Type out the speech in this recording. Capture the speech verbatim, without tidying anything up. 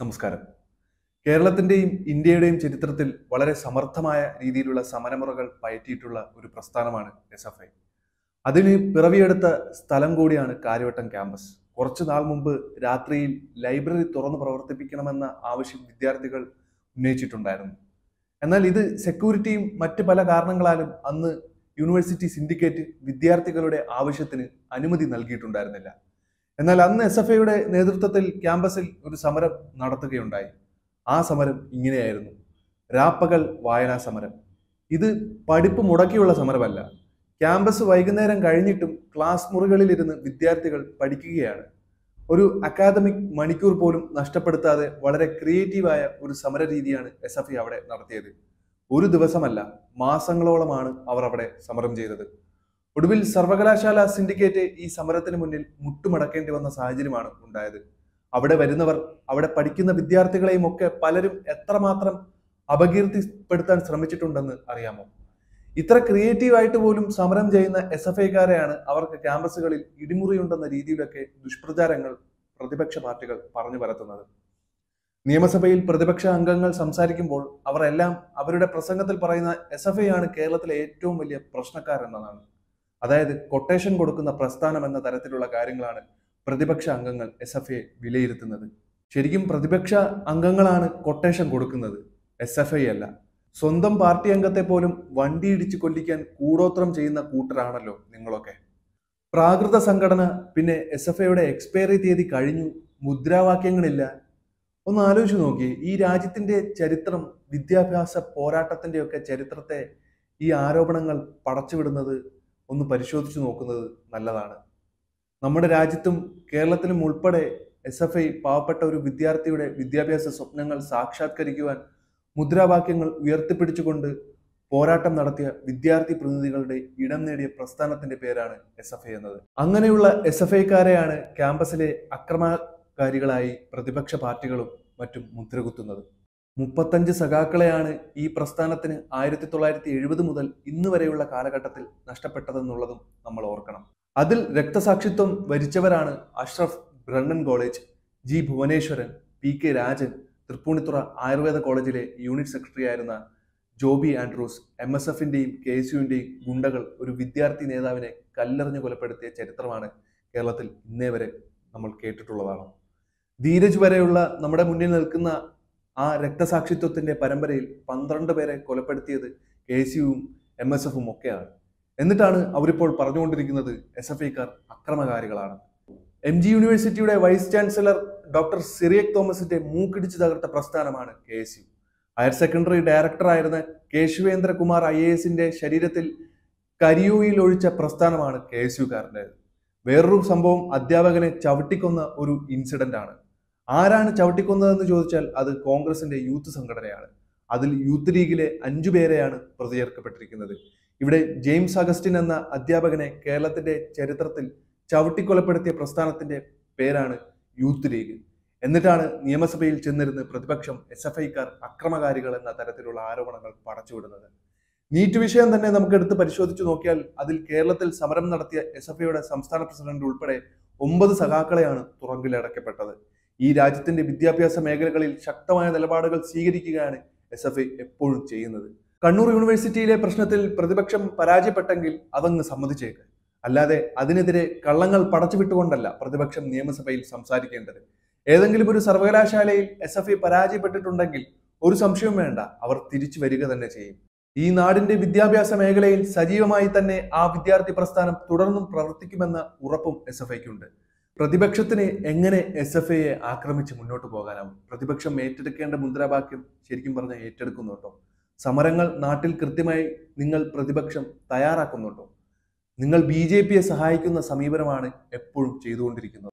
നമസ്കാരം. കേരളത്തിന്റെയും ഇന്ത്യയുടെയും ചരിത്രത്തിൽ വളരെ സമർത്ഥമായ രീതിയിലുള്ള സമരമുറകൾ പയറ്റിയിട്ടുള്ള ഒരു പ്രസ്ഥാനമാണ് എസ് എഫ് ഐ. അതിന് പിറവിയെടുത്ത സ്ഥലം കൂടിയാണ് കാര്യവട്ടം ക്യാമ്പസ്. കുറച്ചു നാൾ മുമ്പ് രാത്രിയിൽ ലൈബ്രറി തുറന്നു പ്രവർത്തിപ്പിക്കണമെന്ന ആവശ്യം വിദ്യാർത്ഥികൾ ഉന്നയിച്ചിട്ടുണ്ടായിരുന്നു. എന്നാൽ ഇത് സെക്യൂരിറ്റിയും മറ്റ് പല കാരണങ്ങളാലും അന്ന് യൂണിവേഴ്സിറ്റി സിൻഡിക്കേറ്റ് വിദ്യാർത്ഥികളുടെ ആവശ്യത്തിന് അനുമതി നൽകിയിട്ടുണ്ടായിരുന്നില്ല. എന്നാൽ അന്ന് എസ് എഫ് ഐയുടെ നേതൃത്വത്തിൽ ക്യാമ്പസിൽ ഒരു സമരം നടത്തുകയുണ്ടായി. ആ സമരം ഇങ്ങനെയായിരുന്നു: രാപ്പകൽ വായനാ സമരം. ഇത് പഠിപ്പ് മുടക്കിയുള്ള സമരമല്ല. ക്യാമ്പസ് വൈകുന്നേരം കഴിഞ്ഞിട്ടും ക്ലാസ് മുറികളിലിരുന്ന് വിദ്യാർത്ഥികൾ പഠിക്കുകയാണ്. ഒരു അക്കാദമിക് മണിക്കൂർ പോലും നഷ്ടപ്പെടുത്താതെ വളരെ ക്രിയേറ്റീവായ ഒരു സമര രീതിയാണ് എസ് എഫ് ഐ അവിടെ നടത്തിയത്. ഒരു ദിവസമല്ല, മാസങ്ങളോളമാണ് അവർ അവിടെ സമരം ചെയ്തത്. ഒടുവിൽ സർവകലാശാല സിൻഡിക്കേറ്റ് ഈ സമരത്തിന് മുന്നിൽ മുട്ടുമടക്കേണ്ടി വന്ന സാഹചര്യമാണ് ഉണ്ടായത്. അവിടെ വരുന്നവർ, അവിടെ പഠിക്കുന്ന വിദ്യാർത്ഥികളെയും ഒക്കെ പലരും എത്രമാത്രം അപകീർത്തിപ്പെടുത്താൻ ശ്രമിച്ചിട്ടുണ്ടെന്ന് അറിയാമോ? ഇത്ര ക്രിയേറ്റീവായിട്ട് പോലും സമരം ചെയ്യുന്ന എസ് എഫ് ഐക്കാരെയാണ് അവർക്ക് ക്യാമ്പസുകളിൽ ഇടിമുറിയുണ്ടെന്ന രീതിയിലൊക്കെ ദുഷ്പ്രചാരങ്ങൾ പ്രതിപക്ഷ പാർട്ടികൾ പറഞ്ഞു പരത്തുന്നത്. നിയമസഭയിൽ പ്രതിപക്ഷ അംഗങ്ങൾ സംസാരിക്കുമ്പോൾ അവർ എല്ലാം അവരുടെ പ്രസംഗത്തിൽ പറയുന്ന എസ് എഫ് ഐ ആണ് കേരളത്തിലെ ഏറ്റവും വലിയ പ്രശ്നക്കാരെന്നതാണ്. അതായത് കൊട്ടേഷൻ കൊടുക്കുന്ന പ്രസ്ഥാനം എന്ന തരത്തിലുള്ള കാര്യങ്ങളാണ് പ്രതിപക്ഷ അംഗങ്ങൾ എസ് എഫ് ഐ വിലയിരുത്തുന്നത്. ശരിക്കും പ്രതിപക്ഷ അംഗങ്ങളാണ് കൊട്ടേഷൻ കൊടുക്കുന്നത്, എസ് എഫ് ഐ അല്ല. സ്വന്തം പാർട്ടി അംഗത്തെ പോലും വണ്ടി ഇടിച്ച് കൊല്ലിക്കാൻ കൂടോത്രം ചെയ്യുന്ന കൂട്ടരാണല്ലോ നിങ്ങളൊക്കെ. പ്രാകൃത സംഘടന, പിന്നെ എസ് എഫ് ഐയുടെ എക്സ്പയറി തീയതി കഴിഞ്ഞു, മുദ്രാവാക്യങ്ങളില്ല. ഒന്ന് ആലോചിച്ച് നോക്കി, ഈ രാജ്യത്തിന്റെ ചരിത്രം, വിദ്യാഭ്യാസ പോരാട്ടത്തിന്റെ ഒക്കെ ചരിത്രത്തെ ഈ ആരോപണങ്ങൾ പടച്ചുവിടുന്നത് ഒന്ന് പരിശോധിച്ചു നോക്കുന്നത് നല്ലതാണ്. നമ്മുടെ രാജ്യത്തും കേരളത്തിലും ഉൾപ്പെടെ എസ് എഫ് ഐ പാവപ്പെട്ട ഒരു വിദ്യാർത്ഥിയുടെ വിദ്യാഭ്യാസ സ്വപ്നങ്ങൾ സാക്ഷാത്കരിക്കുവാൻ മുദ്രാവാക്യങ്ങൾ ഉയർത്തിപ്പിടിച്ചുകൊണ്ട് പോരാട്ടം നടത്തിയ വിദ്യാർത്ഥി പ്രതിനിധികളുടെ ഇടം നേടിയ പ്രസ്ഥാനത്തിന്റെ പേരാണ് എസ് എഫ് ഐ എന്നത്. അങ്ങനെയുള്ള എസ് എഫ് ഐക്കാരെയാണ് ക്യാമ്പസിലെ അക്രമകാരികളായി പ്രതിപക്ഷ പാർട്ടികളും മറ്റും മുദ്രകുത്തുന്നത്. മുപ്പത്തഞ്ച് സഖാക്കളെയാണ് ഈ പ്രസ്ഥാനത്തിന് ആയിരത്തി തൊള്ളായിരത്തി എഴുപത് മുതൽ ഇന്ന് വരെയുള്ള കാലഘട്ടത്തിൽ നഷ്ടപ്പെട്ടതെന്നുള്ളതും നമ്മൾ ഓർക്കണം. അതിൽ രക്തസാക്ഷിത്വം വരിച്ചവരാണ് Ashraf Brennen college, G Bhuvaneswaran, P K Rajan, Thrippunithura Ayurveda കോളേജിലെ യൂണിറ്റ് സെക്രട്ടറി ആയിരുന്ന ജോബി ആൻഡ്രൂസ്, എം എസ് എഫിന്റെയും കെ എസ് യുവിന്റെയും ഗുണ്ടകൾ ഒരു വിദ്യാർത്ഥി നേതാവിനെ കല്ലെറിഞ്ഞു കൊലപ്പെടുത്തിയ ചരിത്രമാണ് കേരളത്തിൽ ഇന്നേ വരെ നമ്മൾ കേട്ടിട്ടുള്ളതാണ്. ധീരജ് വരെയുള്ള നമ്മുടെ മുന്നിൽ നിൽക്കുന്ന ആ രക്തസാക്ഷിത്വത്തിന്റെ പരമ്പരയിൽ പന്ത്രണ്ട് പേരെ കൊലപ്പെടുത്തിയത് കെ എസ് യുവും എം എസ് എഫും ഒക്കെയാണ്. എന്നിട്ടാണ് അവരിപ്പോൾ പറഞ്ഞുകൊണ്ടിരിക്കുന്നത് എസ് എഫ് ഐക്കാർ അക്രമകാരികളാണ്. എം ജി യൂണിവേഴ്സിറ്റിയുടെ വൈസ് ചാൻസലർ ഡോക്ടർ സിറിയക് തോമസിന്റെ മൂക്കിടിച്ചു തകർത്ത പ്രസ്ഥാനമാണ് K S U. Higher secondary ഡയറക്ടറായിരുന്ന കേശവേന്ദ്രകുമാർ ഐ എ എസിന്റെ ശരീരത്തിൽ കരിയോയിൽ ഒഴിച്ച പ്രസ്ഥാനമാണ് കെ എസ് യുക്കാരൻ്റെത്. വേറൊരു സംഭവം അധ്യാപകനെ ചവിട്ടിക്കൊന്ന ഒരു ഇൻസിഡന്റ് ആണ്. ആരാണ് ചവിട്ടിക്കൊന്നതെന്ന് ചോദിച്ചാൽ അത് കോൺഗ്രസിന്റെ യൂത്ത് സംഘടനയാണ്. അതിൽ യൂത്ത് ലീഗിലെ അഞ്ചു പേരെയാണ് പ്രതി ചേർക്കപ്പെട്ടിരിക്കുന്നത്. ഇവിടെ ജെയിംസ് അഗസ്റ്റിൻ എന്ന അധ്യാപകനെ കേരളത്തിന്റെ ചരിത്രത്തിൽ ചവിട്ടിക്കൊലപ്പെടുത്തിയ പ്രസ്ഥാനത്തിന്റെ പേരാണ് യൂത്ത് ലീഗ്. എന്നിട്ടാണ് നിയമസഭയിൽ ചെന്നിരുന്ന് പ്രതിപക്ഷം എസ് എഫ് ഐക്കാർ അക്രമകാരികൾ എന്ന തരത്തിലുള്ള ആരോപണങ്ങൾ പടച്ചുവിടുന്നത്. നീറ്റ് വിഷയം തന്നെ നമുക്ക് എടുത്ത് പരിശോധിച്ചു നോക്കിയാൽ അതിൽ കേരളത്തിൽ സമരം നടത്തിയ എസ് എഫ് ഐയുടെ സംസ്ഥാന പ്രസിഡന്റ് ഉൾപ്പെടെ ഒമ്പത് സഖാക്കളെയാണ് തുറങ്കിലടക്കപ്പെട്ടത്. ഈ രാജ്യത്തിന്റെ വിദ്യാഭ്യാസ മേഖലകളിൽ ശക്തമായ നിലപാടുകൾ സ്വീകരിക്കുകയാണ് എസ് എഫ് ഐ എപ്പോഴും ചെയ്യുന്നത്. കണ്ണൂർ യൂണിവേഴ്സിറ്റിയിലെ പ്രശ്നത്തിൽ പ്രതിപക്ഷം പരാജയപ്പെട്ടെങ്കിൽ അതങ്ങ് സമ്മതിച്ചേക്ക്. അല്ലാതെ അതിനെതിരെ കള്ളങ്ങൾ പടച്ചുവിട്ടുകൊണ്ടല്ല പ്രതിപക്ഷം നിയമസഭയിൽ സംസാരിക്കേണ്ടത്. ഏതെങ്കിലും ഒരു സർവകലാശാലയിൽ എസ് എഫ് ഐ പരാജയപ്പെട്ടിട്ടുണ്ടെങ്കിൽ ഒരു സംശയവും വേണ്ട, അവർ തിരിച്ചു വരിക തന്നെ ചെയ്യും. ഈ നാടിന്റെ വിദ്യാഭ്യാസ മേഖലയിൽ സജീവമായി തന്നെ ആ വിദ്യാർത്ഥി പ്രസ്ഥാനം തുടർന്നും പ്രവർത്തിക്കുമെന്ന ഉറപ്പും എസ് എഫ് ഐക്കുണ്ട്. പ്രതിപക്ഷത്തിന് എങ്ങനെ എസ് എഫ് ഐയെ ആക്രമിച്ച് മുന്നോട്ട് പോകാനാവും? പ്രതിപക്ഷം ഏറ്റെടുക്കേണ്ട മുദ്രാവാക്യം ശരിക്കും പറഞ്ഞാൽ ഏറ്റെടുക്കുന്നുണ്ടോ? സമരങ്ങൾ നാട്ടിൽ കൃത്യമായി നിങ്ങൾ പ്രതിപക്ഷം തയ്യാറാക്കുന്നുണ്ടോ? നിങ്ങൾ ബി ജെ പിയെ സഹായിക്കുന്ന സമീപനമാണ് എപ്പോഴും ചെയ്തുകൊണ്ടിരിക്കുന്നത്.